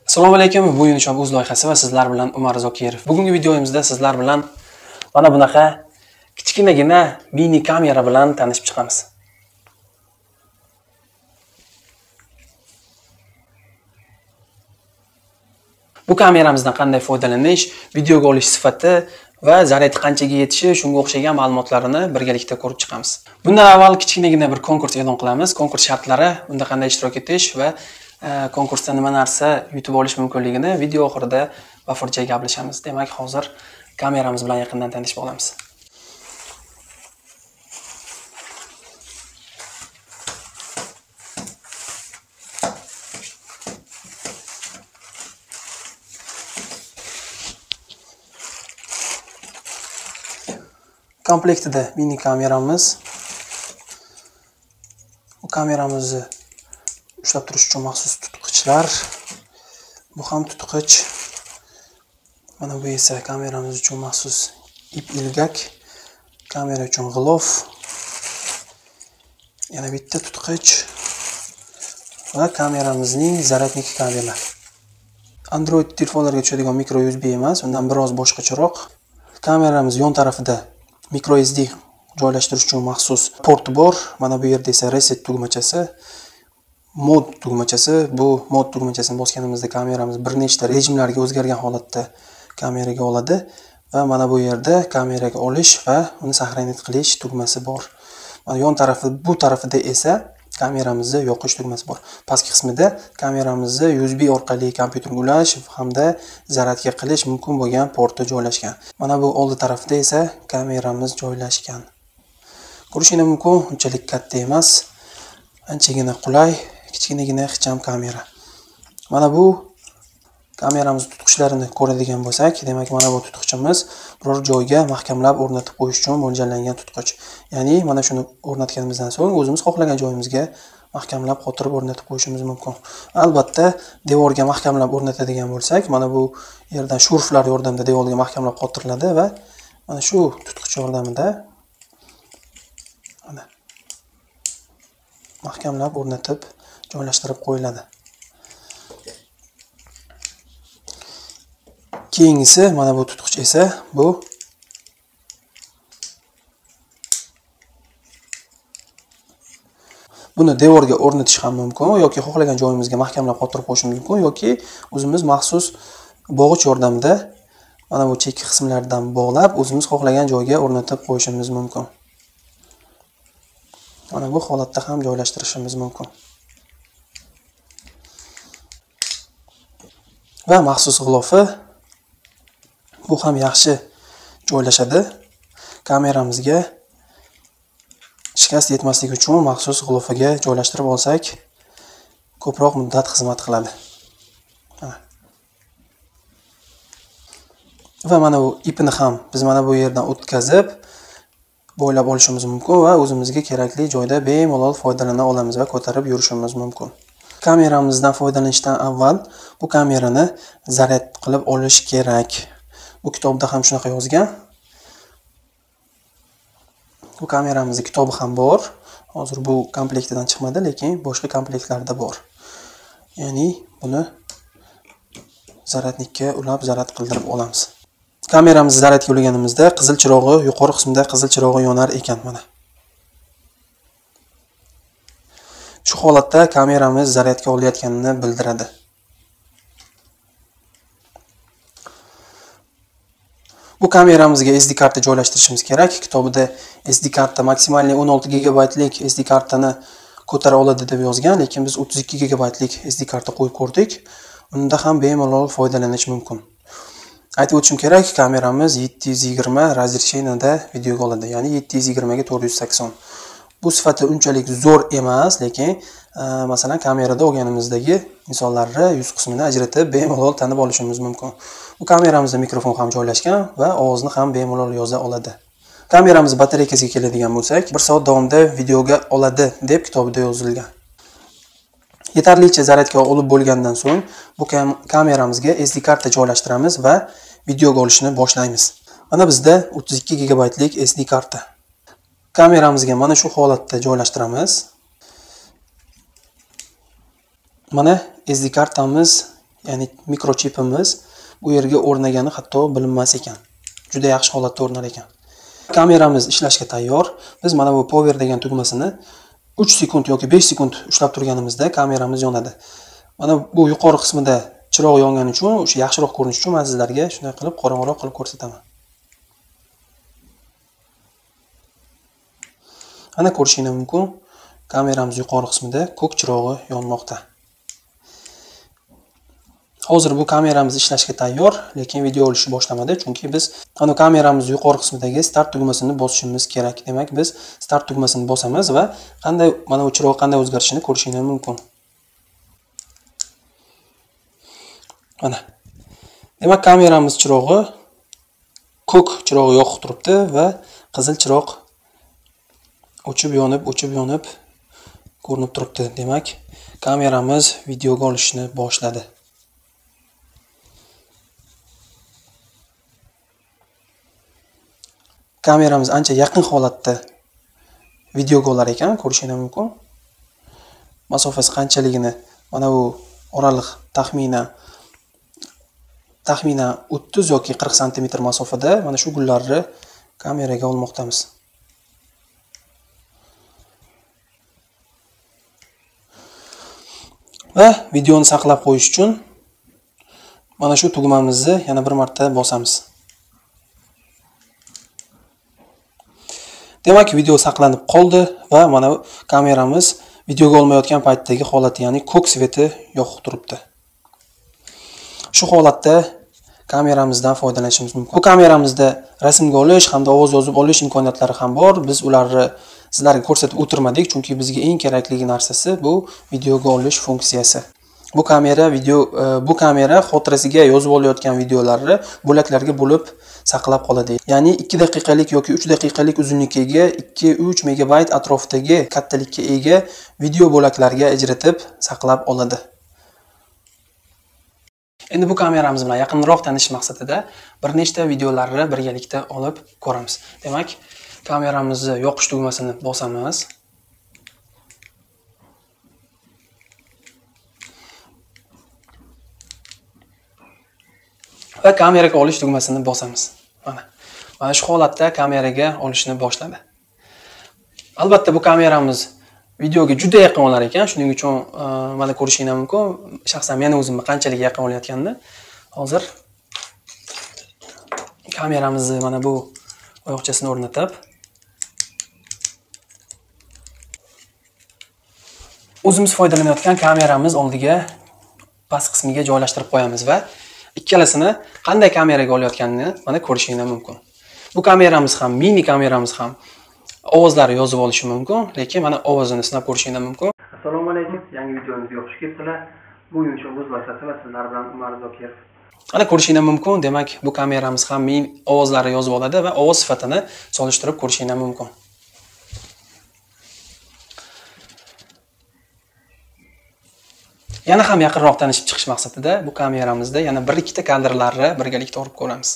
Assalomu alaykum. Bu Unishop o'z loyihasi va sizlar bilan Umar Zokirov. Bugungi videomizda sizlar bilan mana bunaqa kichkinagina mini kamera bilan tanishib chiqamiz. Bu kameramizdan qanday foydalanish, videoga olish sifati va zaryadi qanchaga yetishi, shunga o'xshagan ma'lumotlarini birgalikda ko'rib chiqamiz. Bundan avval kichkinagina bir konkurs e'lon qilamiz. Konkurs shartlari, unda qanday ishtirok etish va konkursda nima narsa yutib olish mumkinligini video oxirida bafurcha gaplashamiz. Demak, hozir kameramiz bilan yaqindan tanishib olamiz. Komplektida mini kameramiz. Bu kameramizni ushlab turish uchun maxsus tutqichlar. Bu ham tutqich. Mana bu esa kameramiz uchun maxsus ip ilgak. Kamera uchun g'ilof. Yana bitta tutqich va kameramizning zaryadnik kabeli. Android telefonlarga tushadigan micro USB emas, undan biroz boshqacharoq. Kameramiz yon tarafida micro SD joylashtirish uchun maxsus port bor. Mana bu yerda esa reset tugmachasi, mod tugmachasi. Bu mod tugmachasini bosganimizda kameramiz bir nechta rejimlarga o'zgargan holatda kameraga oladi va mana bu yerda kameraga olish va uni saqlanib qilish tugmasi bor. Mana yon tarafi, bu tarafida esa kameramizni yoqish tugmasi bor. Pastki qismida kameramizni USB orqali kompyuterga ulash hamda zaryadga qilish mumkin bo'lgan porti joylashgan. Mana bu oldi tarafida esa kameramiz joylashgan. Ko'rishingiz mumkin, unchalik katta emas, anchagina qulay, kichkinagina ixcham kamera. Mana bu kameramiz tutqichlarini ko'radigan bo'lsak, demak mana bu tutqichimiz biror joyga mahkamlab o'rnatib qo'yish uchun mo'ljallangan tutqich. Ya'ni mana shuni o'rnatganimizdan so'ng o'zimiz xohlagan joyimizga mahkamlab qotirib o'rnatib qo'yishimiz mumkin. Albatta, devorga mahkamlab o'rnatadigan bo'lsak, mana bu yerdan shurflar yordamida devorga mahkamlab qotiriladi va mana shu tutqich yordamida mana mahkamlab o'rnatib joylashtirib qo'yiladi. Keyingisi mana bu tutqich esa bu buni devorga o'rnatish ham mumkin yoki xohlagan joyimizga mahkamlab qotirib qo'yishimiz mumkin yoki o'zimiz maxsus bog'ich yordamida mana bu chekka qismlardan bog'lab o'zimiz xohlagan joyga o'rnatib qo'yishimiz mumkin. Mana bu holatda ham joylashtirishimiz mumkin. Va maxsus g'ilofi bu ham yaxshi joylashadi. Kameramizga shikast yetmasligi uchun maxsus g'ilofiga joylashtirib olsak, ko'proq muddat xizmat qiladi. Va mana bu ipini ham biz mana bu yerdan o'tkazib bo'ylab olishimiz mumkin va o'zimizga kerakli joyda bemalol foydalana olamiz va ko'tarib yurishimiz mumkin. Kameramizdan foydalanishdan avval bu kamerani zaryad qilib olish kerak. Bu kitobda ham shunaqa yozgan. Bu kameramizning kitobi ham bor. Hozir bu komplektidan chiqmadi, lekin boshqa komplektlarda bor. Ya'ni buni zaryadnikka ulab zaryad qildirib olamiz. Kameramizni zaryadga ulaganimizda qizil chirog'i, yuqori qismida qizil chirog'i yonar ekan mana. Shu holatda kameramiz zaryadga olayotganini bildiradi. Bu kameramizga SD karta joylashtirishimiz kerak. Kitobida SD karta maksimalli 16 gigabaytlik SD kartani ko'tara oladi deb yozgan, lekin biz 32 gigabaytlik SD karta qo'yib ko'rdik. Unda ham bemalol foydalanish mumkin. Aytib o'tishim kerak, kameramiz 720 razresheniyada videoga oladi, ya'ni 720 ga 480. Bu sifati unchalik zo'r emas, lekin masalan kamerada olganimizdagi misollarni yuz qismini ajratib bemalol tanib olishimiz mumkin. Bu kameramizda mikrofon ham joylashgan va ovozni ham bemalol yoza oladi. Kameramiz batareykasiga keladigan bo'lsak, 1 soat davomida videoga oladi deb kitobida yozilgan. Yetarlicha zaryadga olib bo'lgandan so'ng bu kameramizga SD karta joylashtiramiz va videoga olishni boshlaymiz. Mana bizda 32 gigabaytlik SD karta. Kameramizga mana shu holatda joylashtiramiz. Mana SD kartamiz ya'ni mikrochipimiz bu yerga o'rnagani hatto bilinmas ekan. Juda yaxshi holatda o'rnar ekan. Kameramiz ishlashga tayyor. Biz mana bu power degan tugmasini 3 sekund yoki 5 sekund ushlab turganimizda kameramiz yonadi. Mana bu yuqori qismida chiroq yongani uchun, o'sha yaxshiroq ko'rinish uchun men sizlarga shunday qilib qorong'iroq qilib ko'rsataman. Ana ko'rishingiz mumkin. Kameramiz yuqori qismida ko'k chirog'i yonmoqda. Hozir bu kameramiz ishlashga tayyor, lekin video olishni boshlamadi, chunki biz ana kameramiz yuqori qismidagi start tugmasini bosishimiz kerak. Demak, biz start tugmasini bosamiz va mana bu chiroq qanday o'zgarishini ko'rishingiz mumkin. Mana. Demak, kameramiz chirog'i ko'k chirog'i yoqib turibdi va qizil chiroq o'chib yonib ko'rinib turibdi. Demak, kameramiz videoga olishni boshladi. Kameramiz ancha yaqin holatda videoga olar ekan, ko'rishingiz mumkin. Masofasi qanchaligini mana bu oraliq taxminan 30 yoki 40 sm masofada mana shu gullarni kameraga olmoqdamiz. Va videoni saqlab qo'yish uchun mana shu tugmamizni yana bir marta bosamiz. Demak, video saqlanib qoldi va mana kameramiz videoga olmayotgan paytdagi holati, ya'ni ko'k sveti yoqib turibdi. Shu holatda kameramizdan foydalanishimiz mumkin. Bu kameramizda rasmga olish hamda ovoz yozib olish imkoniyatlari ham bor. Biz ularni sizlarga ko'rsatib o'tirmadik, chunki bizga eng kerakli narsasi bu videoga olish funksiyasi. Bu kamera xotirasiga yozib olayotgan videolarni bo'laklarga bo'lib saqlab qoladi. Ya'ni 2 daqiqalik yoki 3 daqiqalik uzunlikka ega 2-3 megabayt atrofidagi kattalikka ega video bo'laklarga ajratib saqlab oladi. Endi bu kameramiz bilan yaqinroq tanishish maqsadida bir nechta videolarni birgalikda olib ko'ramiz. Demak, kameramizni yoqish tugmasini bosamiz. Va kameraga olish tugmasini bosamiz. Mana shu holatda kameraga olishni boshladi. Albatta bu kameramiz videoga juda yaqin olar ekan, shuning uchun mana ko'rishingiz mumkin. Shaxsan men o'zimni qanchalik yaqin olayotganini. Hozir kameramizni mana bu oyoqchasini o'rnatib o'zimiz foydalanayotgan kameramiz oldiga past qismiga joylashtirib qo'yamiz va ikkalasini qanday kameraga olayotganini mana ko'rishingiz mumkin. Bu kameramiz ham, mini kameramiz ham ovozlarni yozib olishi mumkin, lekin mana ovozini sinab ko'rishingiz mumkin. Assalomu alaykum, yangi videomizga xush kelibsizlar. Bu yumshoq o'z vasiyati va sizlar bilan Umar Zokirov. Ana ko'rishingiz mumkin, demak, bu kameramiz ham ovozlarni yozib oladi va ovoz sifatini solishtirib ko'rishingiz mumkin. Yana ham yaqinroq tanishib chiqish maqsadida bu kameramizda yana 1-2 kadrlarni birgalikda olib ko'ramiz.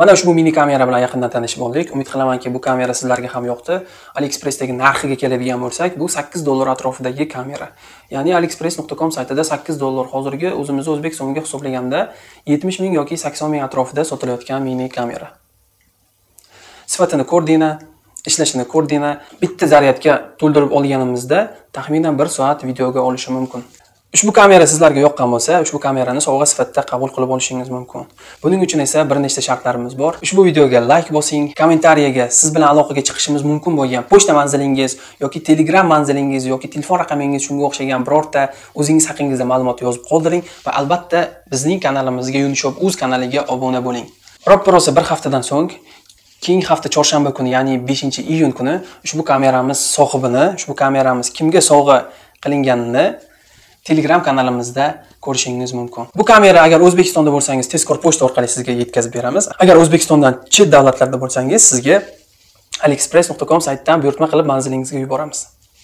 Mana ushbu mini kamera bilan yaqindan tanishib oldik. Umid qilamanki, bu kamera sizlarga ham yoqdi. AliExpressdagi narxiga keladigan bo'lsak, bu $8 atrofidagi kamera. Ya'ni aliexpress.com saytida $8 hozirgi o'zimizni o'zbek so'miga hisoblaganda 70 ming yoki 80 ming atrofida sotilayotgan mini kamera. Sifatini ko'rdinglar, ishlashini ko'rdinglar. Bitta zaryadga to'ldirib olganimizda taxminan 1 soat videoga olishi mumkin. Ushbu kamera sizlarga yoqqan bo'lsa, ushbu kamerani sovg'a sifatida qabul qilib olishingiz mumkin. Buning uchun esa bir nechta shartlarimiz bor. Ushbu videoga like bosing, kommentariyaga siz bilan aloqaga chiqishimiz mumkin bo'lgan pochta manzilingiz yoki Telegram manzilingiz yoki telefon raqamingiz shunga o'xshagan birorta o'zingiz haqingizda ma'lumot yozib qoldiring va albatta bizning kanalimizga Unishop.uz kanaliga obuna bo'ling. Roppa rosa bir haftadan so'ng keyingi hafta chorshanba kuni, ya'ni 5-iyun kuni ushbu kameramiz sohibini, ushbu kameramiz kimga sovg'a qilinganini Telegram kanalimizda ko'rishingiz mumkin. Bu kamera agar O'zbekistonda bo'lsangiz, tezkor pochta orqali sizga yetkazib beramiz. Agar O'zbekistondan chet davlatlarda bo'lsangiz, sizga aliexpress.com saytidan buyurtma qilib manzilingizga yuboramiz.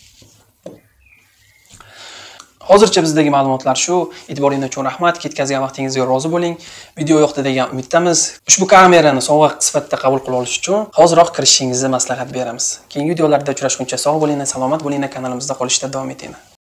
Hozircha bizdagi ma'lumotlar shu. E'tiboringiz uchun rahmat. Ketkazgan vaqtingizga rozi bo'ling. Video yoqdi degan umiddamiz. Ushbu kamerani sovg'a sifatida qabul qilib olish uchun hoziroq kirishingizni maslahat beramiz. Keyingi videolarda uchrashguncha sog' bo'linglar, salomat bo'linglar, kanalimizda qolishda davom etinglar.